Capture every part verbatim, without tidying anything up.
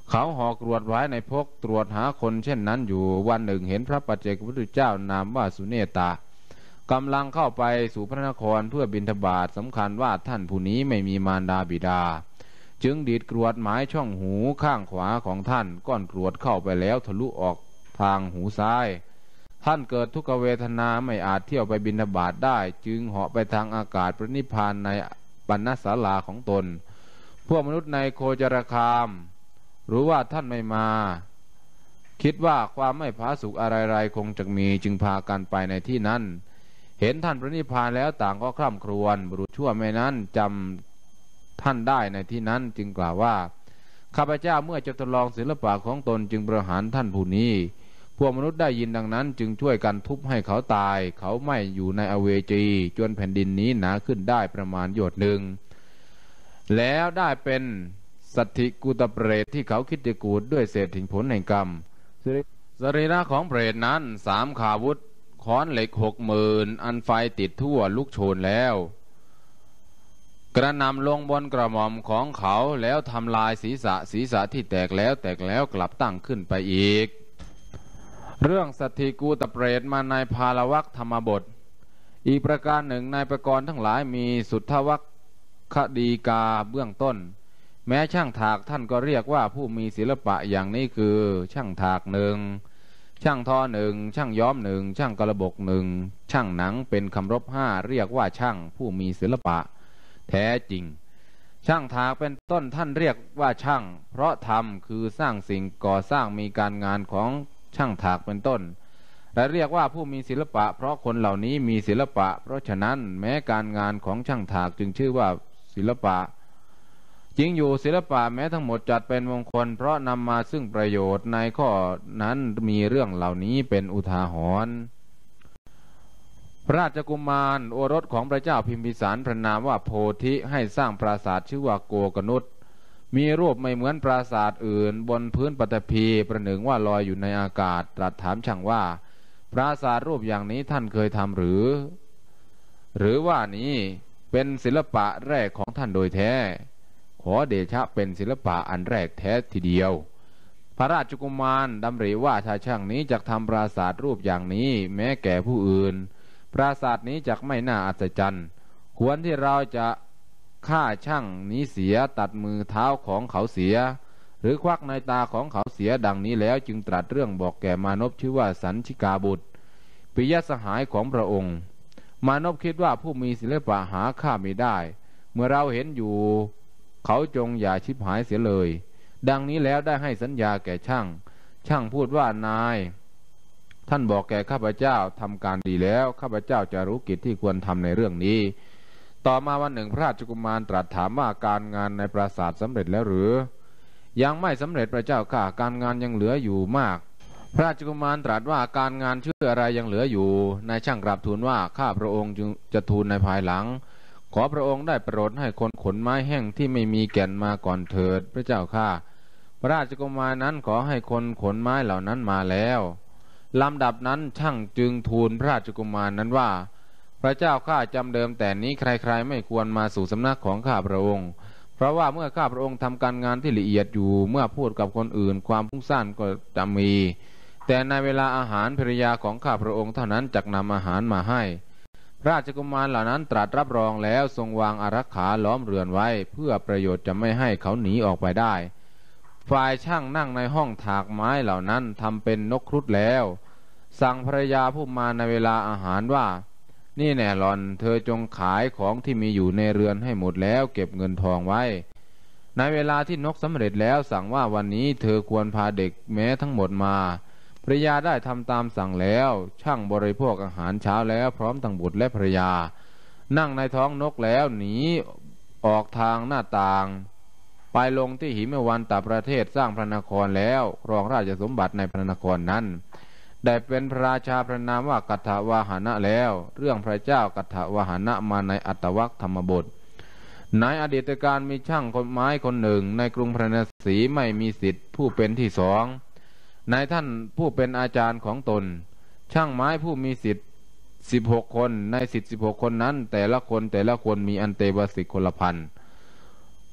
เขาห่อกรวดไว้ในพกตรวจหาคนเช่นนั้นอยู่วันหนึ่งเห็นพระปัจเจกพุทธเจ้านามว่าสุเนตากำลังเข้าไปสู่พระนครเพื่อบิณฑบาตสำคัญว่าท่านผู้นี้ไม่มีมารดาบิดาจึงดีดกรวดหมายช่องหูข้างขวาของท่านก้อนกรวดเข้าไปแล้วทะลุออกทางหูซ้ายท่านเกิดทุกขเวทนาไม่อาจเที่ยวไปบิณฑบาตได้จึงเหาะไปทางอากาศปรินิพพานในปณศาลาของตนพวกมนุษย์ในโคจรคามรู้ว่าท่านไม่มาคิดว่าความไม่ผาสุกอะไรๆคงจะมีจึงพากันไปในที่นั้นเห็นท่านปรินิพพานแล้วต่างก็คร่ำครวญบุรุษชั่วไม่นั้นจำท่านได้ในที่นั้นจึงกล่าวว่าข้าพเจ้าเมื่อจะทดลองศิลปะของตนจึงประหารท่านผู้นี้พวกมนุษย์ได้ยินดังนั้นจึงช่วยกันทุบให้เขาตายเขาไม่อยู่ในอเวจีจนแผ่นดินนี้หนาขึ้นได้ประมาณโยชน์หนึ่งแล้วได้เป็นสัตถิกุตเปรตที่เขาคิดจะกูดด้วยเศษถิงผลแห่งกรรมสรีระของเปรตนั้นสามขาวุธค้อนเหล็กหกหมื่นอันไฟติดทั่วลุกโชนแล้วกระนำลงบนกระหม่อมของเขาแล้วทำลายศีรษะศีรษะที่แตกแล้วแตกแล้วกลับตั้งขึ้นไปอีกเรื่องสัตถิกูตเปรตมาในภาลวัคธรรมบทอีกประการหนึ่งนายประกรณ์ทั้งหลายมีสุทธวัคคดีกาเบื้องต้นแม้ช่างถากท่านก็เรียกว่าผู้มีศิลปะอย่างนี้คือช่างถากหนึ่งช่างทอหนึ่งช่างย้อมหนึ่งช่างกระบกหนึ่งช่างหนังเป็นคำรบห้าเรียกว่าช่างผู้มีศิลปะแท้จริงช่างถากเป็นต้นท่านเรียกว่าช่างเพราะทำคือสร้างสิ่งก่อสร้างมีการงานของช่างถากเป็นต้นและเรียกว่าผู้มีศิลปะเพราะคนเหล่านี้มีศิลปะเพราะฉะนั้นแม้การงานของช่างถากจึงชื่อว่าศิลปะจริงอยู่ศิลปะแม้ทั้งหมดจัดเป็นมงคลเพราะนำมาซึ่งประโยชน์ในข้อนั้นมีเรื่องเหล่านี้เป็นอุทาหรณ์พระราชกุมารโอรสของพระเจ้าพิมพิสารพระนามว่าโพธิให้สร้างปราสาทชื่อว่าโกกนุษมีรูปไม่เหมือนปราสาทอื่นบนพื้นปฐพีประหนึ่งว่าลอยอยู่ในอากาศตรัสถามช่างว่าปราสาทรูปอย่างนี้ท่านเคยทำหรือหรือว่านี้เป็นศิลปะแรกของท่านโดยแท้ขอเดชะเป็นศิลปะอันแรกแท้ทีเดียวพระราชกุมารดำริว่าถ้าช่างนี้จะทำปราสาทรูปอย่างนี้แม้แก่ผู้อื่นปราสาทนี้จักไม่น่าอัศจรรย์ควรที่เราจะฆ่าช่างนี้เสียตัดมือเท้าของเขาเสียหรือควักในตาของเขาเสียดังนี้แล้วจึงตรัสเรื่องบอกแก่มานพชื่อว่าสันชิกาบุตรปิยสหายของพระองค์มานพคิดว่าผู้มีศิลปะหาค่าไม่ได้เมื่อเราเห็นอยู่เขาจงอย่าชิบหายเสียเลยดังนี้แล้วได้ให้สัญญาแก่ช่างช่างพูดว่านายท่านบอกแก่ข้าพเจ้าทำการดีแล้วข้าพเจ้าจะรู้กิจที่ควรทำในเรื่องนี้ต่อมาวันหนึ่งพระราชกุมารตรัสถามว่าการงานในปราสาทสำเร็จแล้วหรือยังไม่สำเร็จพระเจ้าข้าการงานยังเหลืออยู่มากพระราชกุมารตรัสว่าการงานชื่ออะไรยังเหลืออยู่นายช่างกราบทูลว่าข้าพระองค์จึงจะทูลในภายหลังขอพระองค์ได้โปรดให้คนขนไม้แห้งที่ไม่มีแก่นมาก่อนเถิดพระเจ้าข้าพระราชกุมารนั้นขอให้คนขนไม้เหล่านั้นมาแล้วลำดับนั้นช่างจึงทูลพระราชกุมารนั้นว่าพระเจ้าข้าจำเดิมแต่นี้ใครๆไม่ควรมาสู่สำนักของข้าพระองค์เพราะว่าเมื่อข้าพระองค์ทำการงานที่ละเอียดอยู่เมื่อพูดกับคนอื่นความฟุ้งซ่านก็จะมีแต่ในเวลาอาหารภริยาของข้าพระองค์เท่านั้นจักนำอาหารมาให้พระราชกุมารเหล่านั้นตรัสรับรองแล้วทรงวางอารักขาล้อมเรือนไว้เพื่อประโยชน์จะไม่ให้เขาหนีออกไปได้ฝ่ายช่างนั่งในห้องถากไม้เหล่านั้นทำเป็นนกครุฑแล้วสั่งภรรยาผู้มาในเวลาอาหารว่านี่แน่หลอนเธอจงขายของที่มีอยู่ในเรือนให้หมดแล้วเก็บเงินทองไว้ในเวลาที่นกสำเร็จแล้วสั่งว่าวันนี้เธอควรพาเด็กแม้ทั้งหมดมาภรรยาได้ทำตามสั่งแล้วช่างบริโภคอาหารเช้าแล้วพร้อมทั้งบุตรและภรรยานั่งในท้องนกแล้วหนีออกทางหน้าต่างไปลงที่หิมวันตประเทศสร้างพระนครแล้วครองราชสมบัติในพระนครนั้นได้เป็นพระราชาพระนามว่ากัตถวาหนะแล้วเรื่องพระเจ้ากัตถวาหนะมาในอัตถวัคธรรมบทในอดีตการมีช่างคนไม้คนหนึ่งในกรุงพระนครไม่มีสิทธิ์ผู้เป็นที่สองนายท่านผู้เป็นอาจารย์ของตนช่างไม้ผู้มีสิทธิ์สิบหกคนในสิทธิ์สิบหกคนนั้นแต่ละคนแต่ละคนมีอันเตวสิกคนละพัน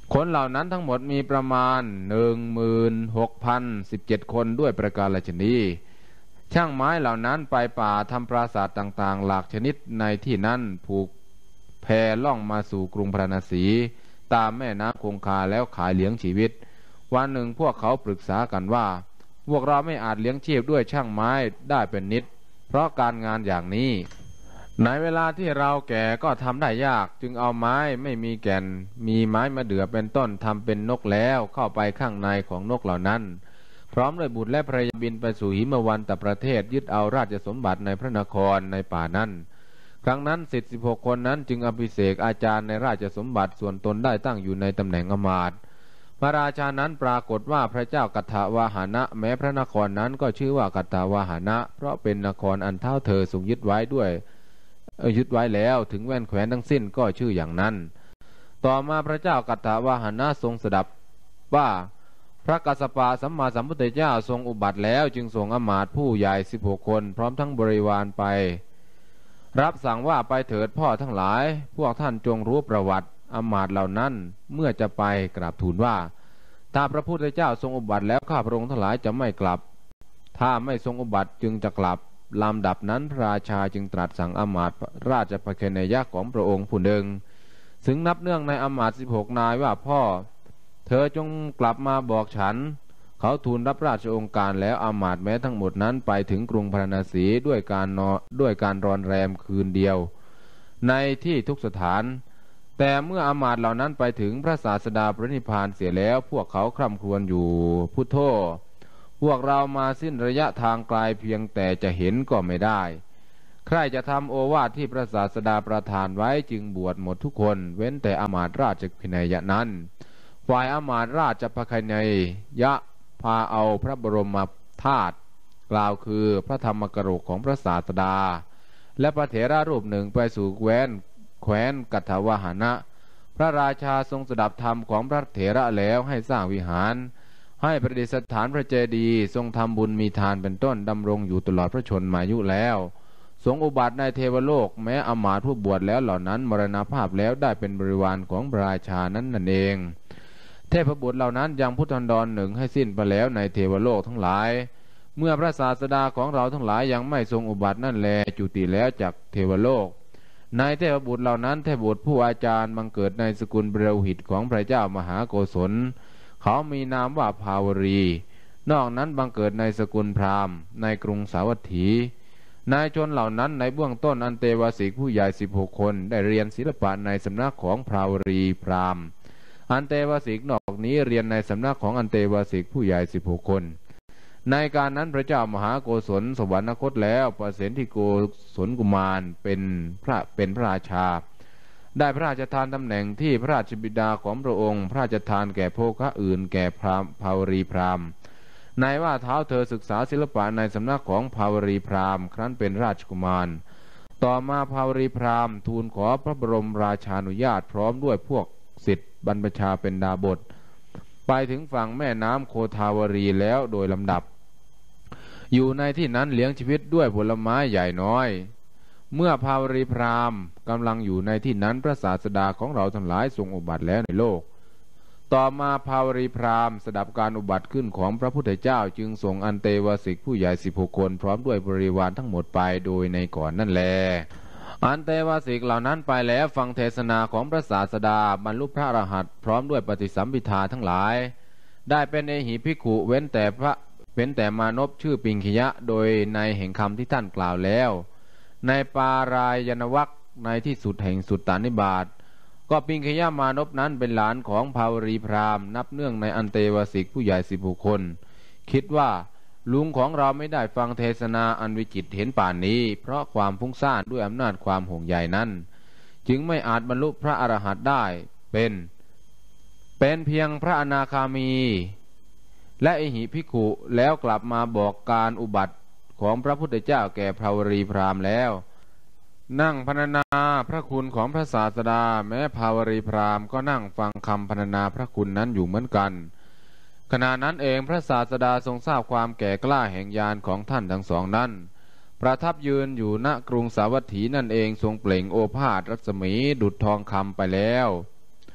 คนเหล่านั้นทั้งหมดมีประมาณหนึ่งหมื่นหกพันสิบเจ็ดคนด้วยประการฉนี้ช่างไม้เหล่านั้นไปป่าทำปราสาทต่างๆหลากชนิดในที่นั้นผูกแพล่องมาสู่กรุงพาราณสีตามแม่น้ำคงคาแล้วขายเลี้ยงชีวิตวันหนึ่งพวกเขาปรึกษากันว่าพวกเราไม่อาจเลี้ยงชีพด้วยช่างไม้ได้เป็นนิดเพราะการงานอย่างนี้ในเวลาที่เราแก่ก็ทำได้ยากจึงเอาไม้ไม่มีแก่นมีไม้มะเดื่อเป็นต้นทำเป็นนกแล้วเข้าไปข้างในของนกเหล่านั้นพร้อมด้วยบุตรและภรรยาบินไปสู่หิมวันตประเทศยึดเอาราชสมบัติในพระนครในป่านั้นครั้งนั้นศิษย์สิบหกคนนั้นจึงอภิเษกอาจารย์ในราชสมบัติส่วนตนได้ตั้งอยู่ในตำแหน่งอมาตย์พระราชานั้นปรากฏว่าพระเจ้ากัตถาวาหานะแม้พระนครนั้นก็ชื่อว่ากัตถาวาหานะเพราะเป็นนครอันเท้าเธอทรงยึดไว้ด้วยยึดไว้แล้วถึงแว่นแขวนทั้งสิ้นก็ชื่ออย่างนั้นต่อมาพระเจ้ากัตถาวาหานะทรงสดับว่าพระกัสสปะสัมมาสัมพุทธเจ้าทรงอุบัติแล้วจึงส่งอมาตย์ผู้ใหญ่สิบหกคนพร้อมทั้งบริวารไปรับสั่งว่าไปเถิดพ่อทั้งหลายพวกท่านจงรู้ประวัติอมาตย์เหล่านั้นเมื่อจะไปกราบทูลว่าถ้าพระพุทธเจ้าทรงอุบัติแล้วข้าพระองค์ทั้งหลายจะไม่กลับถ้าไม่ทรงอุบัติจึงจะกลับลำดับนั้นพระราชาจึงตรัสสั่งอมาตย์ราชประเคนยะของพระองค์ผู้หนึ่งซึ่งนับเนื่องในอมาตย์สิบหกนายว่าพ่อเธอจงกลับมาบอกฉันเขาทูลรับราชองค์การแล้วอมาตย์แม้ทั้งหมดนั้นไปถึงกรุงพาราณสีด้วยการนอด้วยการรอนแรมคืนเดียวในที่ทุกสถานแต่เมื่ออมาตย์เหล่านั้นไปถึงพระศาสดาพระนิพพานเสียแล้วพวกเขาคร่ำครวญอยู่พุทโธพวกเรามาสิ้นระยะทางไกลเพียงแต่จะเห็นก็ไม่ได้ใครจะทำโอวาทที่พระศาสดาประทานไว้จึงบวชหมดทุกคนเว้นแต่อมาตย์ราชพินัยนั้นฝ่ายอมาตย์ราชพคเนยะพาเอาพระบรมธาตุกล่าวคือพระธรรมกโรกของพระศาสดาและพระเถระรูปหนึ่งไปสู่แคว้นแคว้นกัตถาวาหานะพระราชาทรงสดับธรรมของพระเถระแล้วให้สร้างวิหารให้ประดิษฐานพระเจดีย์ทรงทำบุญมีทานเป็นต้นดำรงอยู่ตลอดพระชนมายุแล้วทรงอุบัติในเทวโลกแม้อมาตย์ผู้บวชแล้วเหล่านั้นมรณภาพแล้วได้เป็นบริวารของพระราชานั้นนั่นเองเทพบุตรเหล่านั้นยังพุทธันดรหนึ่งให้สิ้นไปแล้วในเทวโลกทั้งหลายเมื่อพระศาสดาของเราทั้งหลายยังไม่ทรงอุบัตินั่นแลจุติแล้วจากเทวโลกในเทพบุตรเหล่านั้นเทพบุตรผู้อาจารย์บังเกิดในสกุลเบรวหิตของพระเจ้ามหาโกศลเขามีนามว่าภาวรีนอกนั้นบังเกิดในสกุลพราหมณ์ในกรุงสาวัตถีนายชนเหล่านั้นในเบื้องต้นอันเตวสิกผู้ใหญ่สิบหกคนได้เรียนศิลปะในสำนักของภาวรีพราหมณ์อันเตวสิกนอกนี้เรียนในสำนักของอันเตวสิกผู้ใหญ่สิบหกคนในการนั้นพระเจ้ามหาโกศลสวรรคตแล้วประเสนที่โกศลกุมารเป็นพระเป็นพระราชาได้พระราชทานตำแหน่งที่พระราชบิดาของพระองค์พระราชทานแก่โภคะอื่นแก่พราหมณ์ภาวรีพราหมณ์ในว่าเท้าเธอศึกษาศิลปะในสำนักของภาวรีพราหมณ์ครั้นเป็นราชกุมารต่อมาภาวรีพราหมณ์ทูลขอพระบรมราชานุญาตพร้อมด้วยพวกศิษย์บรรพชาเป็นดาบสไปถึงฝั่งแม่น้ำโคทาวรีแล้วโดยลำดับอยู่ในที่นั้นเลี้ยงชีวิตด้วยผลไม้ใหญ่น้อยเมื่อภาวรีพราหมณ์กำลังอยู่ในที่นั้นพระศาสดาของเราทั้งหลายทรงอุบัติแล้วในโลกต่อมาภาวรีพราหมณ์สดับการอุบัติขึ้นของพระพุทธเจ้าจึงส่งอันเตวสิกผู้ใหญ่สิบหกคนพร้อมด้วยบริวารทั้งหมดไปโดยในก่อนนั่นแลอันเตวสิกเหล่านั้นไปแล้วฟังเทศนาของพระศาสดาบรรลุพระอรหันต์พร้อมด้วยปฏิสัมภิทาทั้งหลายได้เป็นเอหิภิกขุเว้นแต่พระเป็นแต่มานพชื่อปิงคิยะโดยในแห่งคำที่ท่านกล่าวแล้วในปารายณวรรคในที่สุดแห่งสุตตานิบาตก็ปิงคิยะมานพนั้นเป็นหลานของภาวรีพราหมณ์นับเนื่องในอันเตวสิกผู้ใหญ่สิบหกคนคิดว่าลุงของเราไม่ได้ฟังเทศนาอันวิจิตรเห็นป่านนี้เพราะความฟุ้งซ่านด้วยอำนาจความห่วงใยนั้นจึงไม่อาจบรรลุพระอรหันต์ได้เป็นเป็นเพียงพระอนาคามีและเอหิภิกขุแล้วกลับมาบอกการอุบัติของพระพุทธเจ้าแก่ภาวรีพราหมณ์แล้วนั่งพรรณนาพระคุณของพระศาสดาแม้ภาวรีพราหมณ์ก็นั่งฟังคำพรรณนาพระคุณนั้นอยู่เหมือนกันขณะนั้นเองพระศาสดาทรงทราบความแก่กล้าแห่งญาณของท่านทั้งสองนั้นประทับยืนอยู่ณกรุงสาวัตถีนั่นเองทรงเปล่งโอภาสรัศมีดุจทองคำไปแล้ว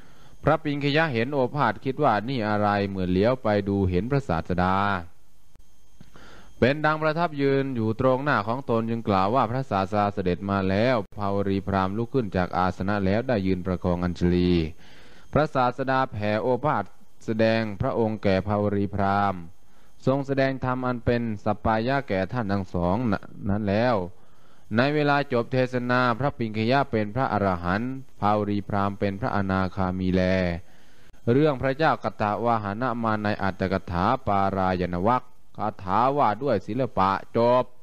พระปิงคยะเห็นโอภาสคิดว่านี่อะไรเหมือนเลี้ยวไปดูเห็นพระศาสดาเป็นดังประทับยืนอยู่ตรงหน้าของตนจึงกล่าวว่าพระศาสดาเสด็จมาแล้วภาวรีพราหมณ์ลุกขึ้นจากอาสนะแล้วได้ยืนประคองอัญชลีพระศาสดาแผ่โอภาสแสดงพระองค์แก่ภาวรีพราหมณ์ทรงแสดงธรรมอันเป็นสัปปายะแก่ท่านทั้งสองนั้นแล้วในเวลาจบเทศนาพระปิงคยะเป็นพระอรหันต์ภาวรีพราหมณ์เป็นพระอนาคามีแลเรื่องพระเจ้ากตวาหนะมาในอัตถกถาปารายณวรรคคาถาว่าด้วยศิลปะจบ